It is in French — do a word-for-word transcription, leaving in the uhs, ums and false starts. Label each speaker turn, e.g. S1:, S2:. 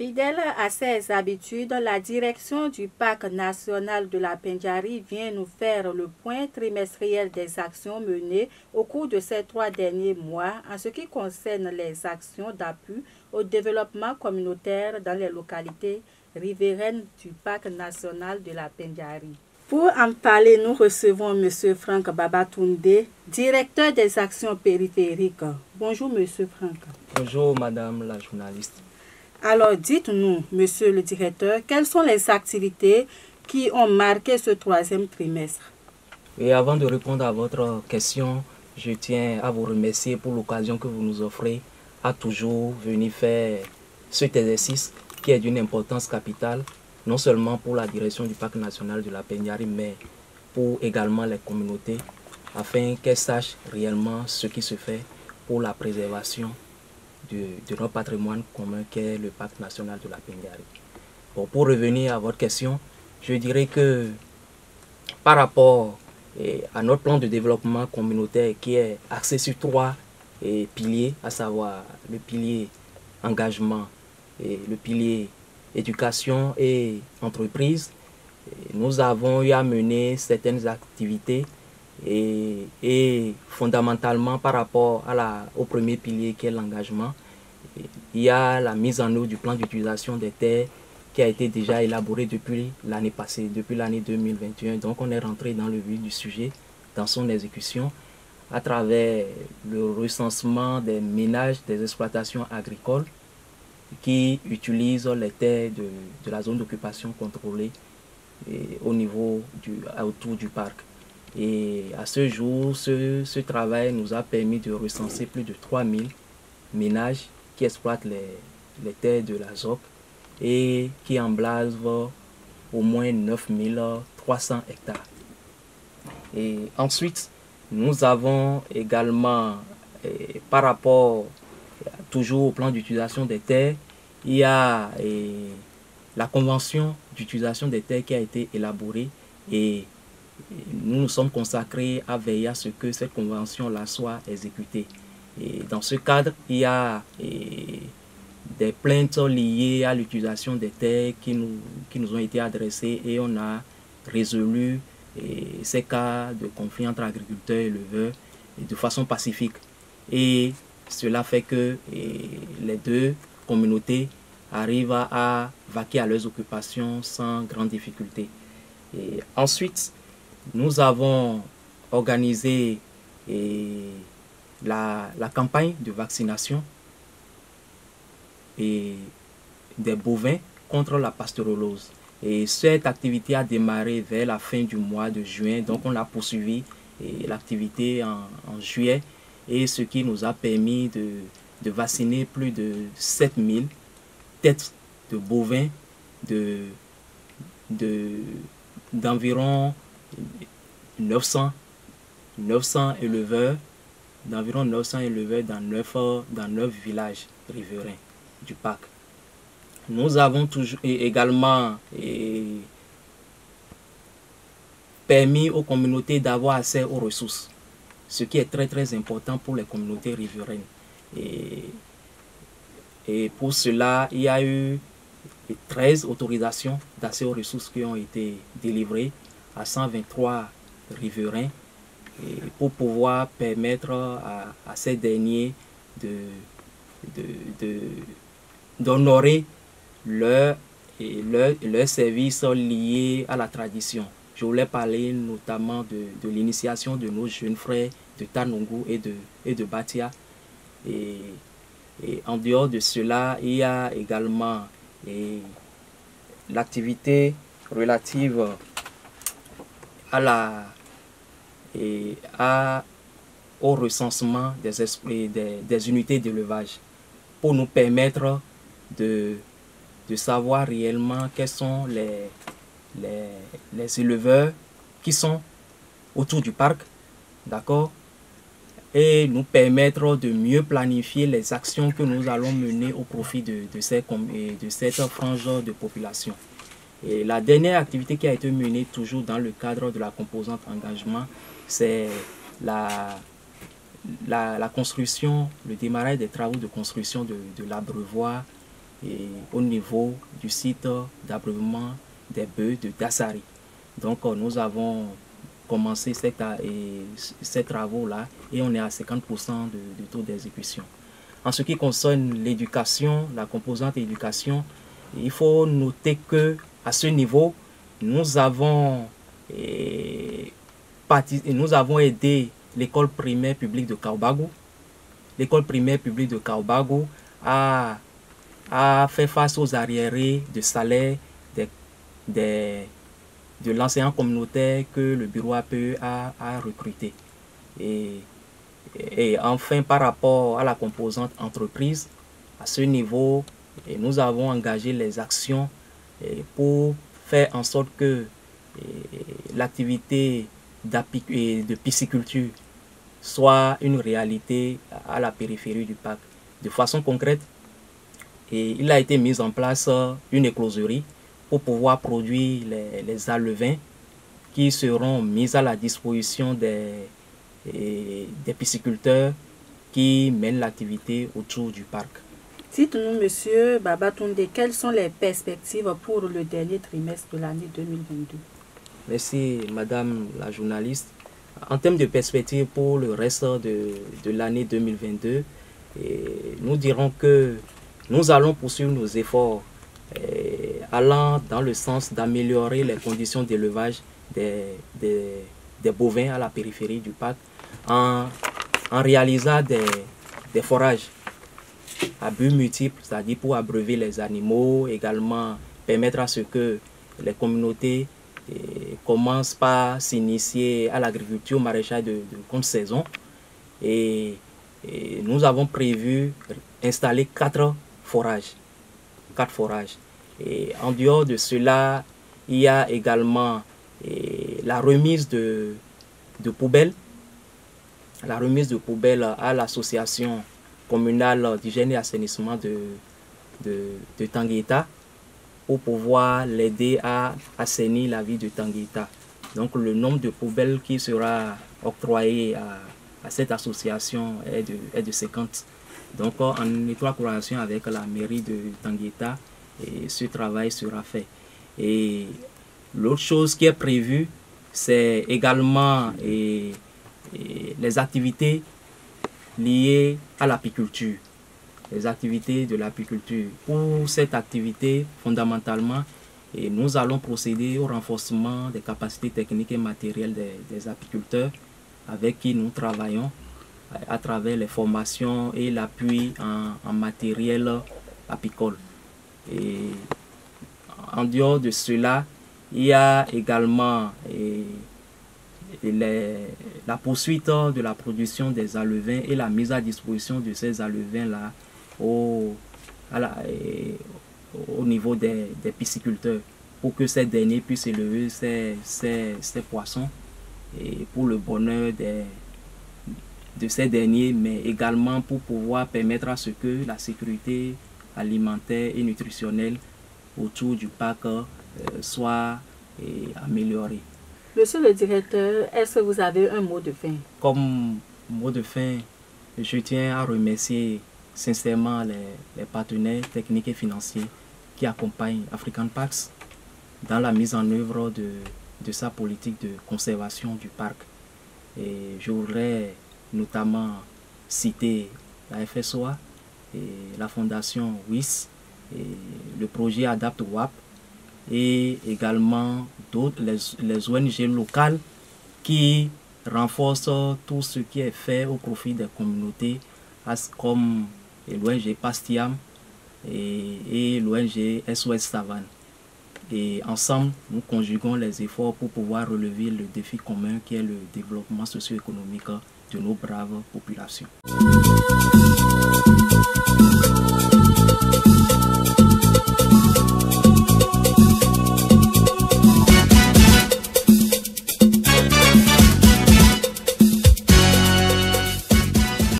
S1: Fidèle à ses habitudes, la direction du Parc national de la Pendjari vient nous faire le point trimestriel des actions menées au cours de ces trois derniers mois en ce qui concerne les actions d'appui au développement communautaire dans les localités riveraines du Parc national de la Pendjari. Pour en parler, nous recevons M. Franck Babatunde, directeur des actions périphériques. Bonjour M. Franck.
S2: Bonjour Madame la journaliste.
S1: Alors dites-nous, Monsieur le directeur, quelles sont les activités qui ont marqué ce troisième trimestre?
S2: Et avant de répondre à votre question, je tiens à vous remercier pour l'occasion que vous nous offrez à toujours venir faire cet exercice qui est d'une importance capitale, non seulement pour la direction du Parc national de la Pendjari, mais pour également les communautés, afin qu'elles sachent réellement ce qui se fait pour la préservation de, de notre patrimoine commun qu'est le Parc national de la Pendjari. Bon, pour revenir à votre question, je dirais que par rapport eh, à notre plan de développement communautaire qui est axé sur trois eh, piliers, à savoir le pilier engagement, et le pilier éducation et entreprise, et nous avons eu à mener certaines activités et, et fondamentalement par rapport à la, au premier pilier qui est l'engagement, il y a la mise en œuvre du plan d'utilisation des terres qui a été déjà élaboré depuis l'année passée, depuis l'année deux mille vingt et un. Donc on est rentré dans le vif du sujet, dans son exécution, à travers le recensement des ménages des exploitations agricoles qui utilisent les terres de, de la zone d'occupation contrôlée et au niveau du, autour du parc. Et à ce jour, ce, ce travail nous a permis de recenser plus de trois mille ménages qui exploitent les, les terres de la Z O C et qui emblasent au moins neuf mille trois cents hectares. Et ensuite, nous avons également, et par rapport toujours au plan d'utilisation des terres, il y a et, la convention d'utilisation des terres qui a été élaborée et nous nous sommes consacrés à veiller à ce que cette convention-là soit exécutée. Et dans ce cadre, il y a et, des plaintes liées à l'utilisation des terres qui nous, qui nous ont été adressées et on a résolu et, ces cas de conflit entre agriculteurs et éleveurs de façon pacifique. Et cela fait que et, les deux communautés arrivent à, à vaquer à leurs occupations sans grande difficulté. Et ensuite, nous avons organisé et, la, la campagne de vaccination et des bovins contre la pasteurellose. Et cette activité a démarré vers la fin du mois de juin, donc on a poursuivi l'activité en, en juillet, et ce qui nous a permis de, de vacciner plus de sept mille têtes de bovins de, de, d'environ neuf cents éleveurs, d'environ neuf cents éleveurs dans neuf, dans neuf villages riverains du parc. Nous avons toujours également et, permis aux communautés d'avoir accès aux ressources, ce qui est très très important pour les communautés riveraines. Et, et pour cela, il y a eu treize autorisations d'accès aux ressources qui ont été délivrées à cent vingt-trois riverains et pour pouvoir permettre à, à ces derniers de, de, de, d'honorer leurs leur, leur services liés à la tradition. Je voulais parler notamment de, de l'initiation de nos jeunes frères de Tanongo et de, et de Batia. Et, et en dehors de cela, il y a également l'activité relative à la, et à, au recensement des, esprits, des, des unités d'élevage pour nous permettre de, de savoir réellement quels sont les, les, les éleveurs qui sont autour du parc, d'accord, et nous permettre de mieux planifier les actions que nous allons mener au profit de, de, ces, de cette frange de population. Et la dernière activité qui a été menée toujours dans le cadre de la composante engagement, c'est la, la, la construction, le démarrage des travaux de construction de, de l'abreuvoir et au niveau du site d'abreuvement des bœufs de Dassari. Donc nous avons commencé cette, et, ces travaux-là et on est à cinquante pour cent de, de taux d'exécution. En ce qui concerne l'éducation, la composante éducation, il faut noter que à ce niveau, nous avons, et, parti, nous avons aidé l'école primaire publique de Kaobago. L'école primaire publique de Kaobago a, a fait face aux arriérés de salaire des, des, de l'enseignant communautaire que le bureau A P E a, a recruté. Et, et enfin, par rapport à la composante entreprise, à ce niveau, nous avons engagé les actions pour faire en sorte que l'activité de pisciculture soit une réalité à la périphérie du parc. De façon concrète, et il a été mis en place une écloserie pour pouvoir produire les, les alevins qui seront mis à la disposition des, des pisciculteurs qui mènent l'activité autour du parc.
S1: Dites-nous, Monsieur Babatunde, quelles sont les perspectives pour le dernier trimestre de l'année deux mille vingt-deux?
S2: Merci, Madame la journaliste. En termes de perspectives pour le reste de, de l'année deux mille vingt-deux, et nous dirons que nous allons poursuivre nos efforts et, allant dans le sens d'améliorer les conditions d'élevage des, des, des bovins à la périphérie du parc en, en réalisant des, des forages à but multiple, c'est-à-dire pour abreuver les animaux, également permettre à ce que les communautés et commence par s'initier à l'agriculture maraîchage de, de compte saison et, et nous avons prévu installer quatre forages. Quatre forages. Et en dehors de cela, il y a également et, la remise de, de poubelles, la remise de poubelles à l'association communale d'hygiène et assainissement de, de, de Tangueta, pour pouvoir l'aider à assainir la vie de Tangueta. Donc le nombre de poubelles qui sera octroyé à, à cette association est de, est de cinquante. Donc en étroite collaboration avec la mairie de Tangueta, et ce travail sera fait. Et l'autre chose qui est prévue, c'est également et, et les activités liées à l'apiculture. Les activités de l'apiculture. Pour cette activité, fondamentalement, et nous allons procéder au renforcement des capacités techniques et matérielles des, des apiculteurs avec qui nous travaillons à travers les formations et l'appui en, en matériel apicole. Et en dehors de cela, il y a également et, et les, la poursuite de la production des alevins et la mise à disposition de ces alevins-là Au, à la, et, au niveau des, des pisciculteurs pour que ces derniers puissent élever ces, ces, ces poissons et pour le bonheur des, de ces derniers, mais également pour pouvoir permettre à ce que la sécurité alimentaire et nutritionnelle autour du parc euh, soit et, améliorée.
S1: Monsieur le directeur, est-ce que vous avez un mot de fin?
S2: Comme mot de fin, je tiens à remercier sincèrement les, les partenaires techniques et financiers qui accompagnent African Parks dans la mise en œuvre de, de sa politique de conservation du parc. Et je voudrais notamment citer la F S O A, et la fondation W I S, et le projet Adapt W A P et également d'autres, les, les O N G locales qui renforcent tout ce qui est fait au profit des communautés, comme l'O N G Pastiam et, et l'O N G S O S Savane. Et ensemble, nous conjuguons les efforts pour pouvoir relever le défi commun qui est le développement socio-économique de nos braves populations.